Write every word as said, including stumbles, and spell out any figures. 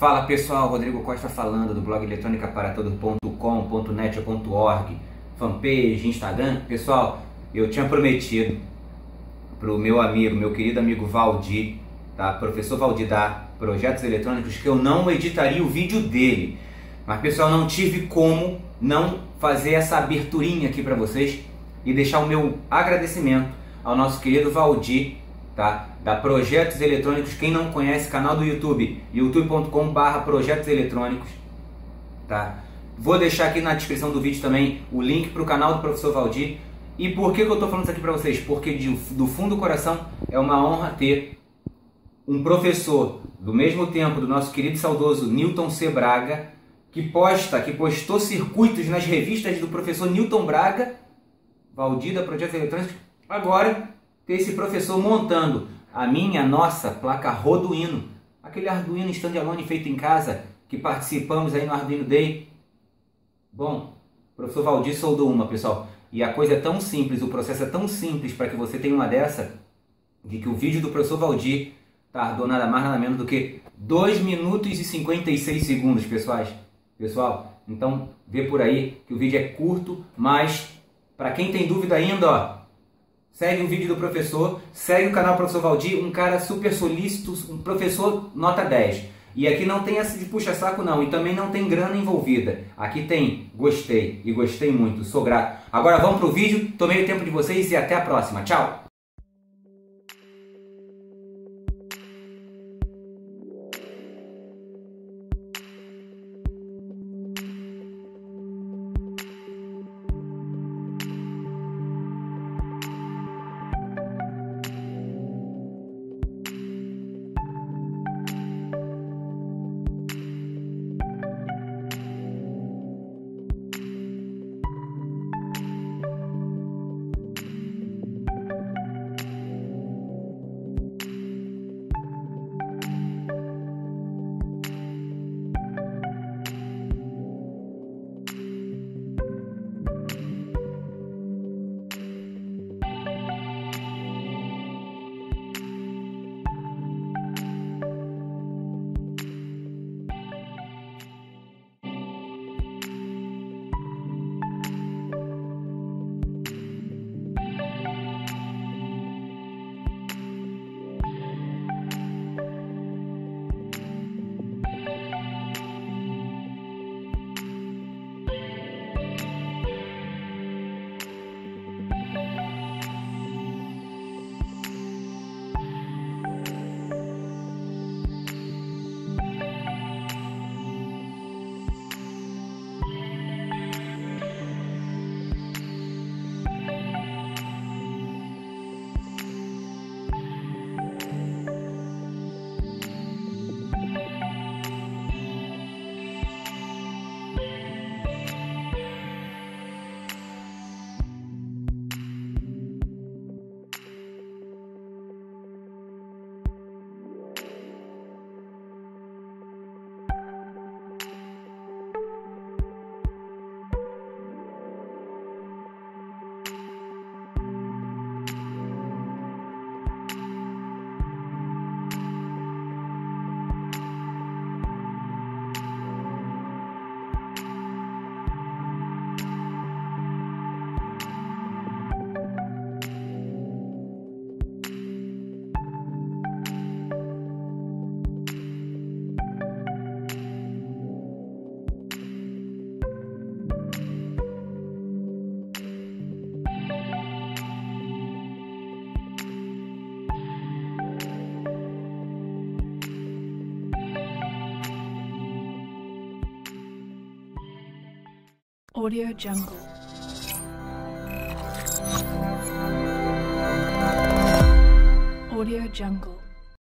Fala pessoal, Rodrigo Costa falando do blog eletrônica para todo ponto com ponto net ou ponto org, fanpage, Instagram. Pessoal, eu tinha prometido para o meu amigo, meu querido amigo Valdir, tá? Professor Valdir da Projetos Eletrônicos, que eu não editaria o vídeo dele. Mas pessoal, não tive como não fazer essa aberturinha aqui para vocês e deixar o meu agradecimento ao nosso querido Valdir, tá? Da Projetos Eletrônicos. Quem não conhece, canal do YouTube, youtube ponto com barra projetos eletrônicos, tá? Vou deixar aqui na descrição do vídeo também o link para o canal do professor Valdir. E por que que eu estou falando isso aqui para vocês? Porque de, do fundo do coração é uma honra ter um professor do mesmo tempo do nosso querido e saudoso Newton C. Braga, que posta, que postou circuitos nas revistas do professor Newton Braga, Valdir da Projetos Eletrônicos. Agora, ter esse professor montando a minha, nossa placa Arduino, aquele Arduino standalone feito em casa, que participamos aí no Arduino Day. Bom, o professor Valdir soldou uma, pessoal, e a coisa é tão simples, o processo é tão simples para que você tenha uma dessa, de que o vídeo do professor Valdir tardou nada mais nada menos do que dois minutos e cinquenta e seis segundos, pessoais. Pessoal, então vê por aí que o vídeo é curto, mas para quem tem dúvida ainda, ó, segue o vídeo do professor, segue o canal do professor Valdir, um cara super solícito, um professor nota dez. E aqui não tem essa de puxa-saco não, e também não tem grana envolvida. Aqui tem gostei, e gostei muito, sou grato. Agora vamos pro vídeo, tomei o tempo de vocês e até a próxima. Tchau! Audio Jungle. Audio Jungle.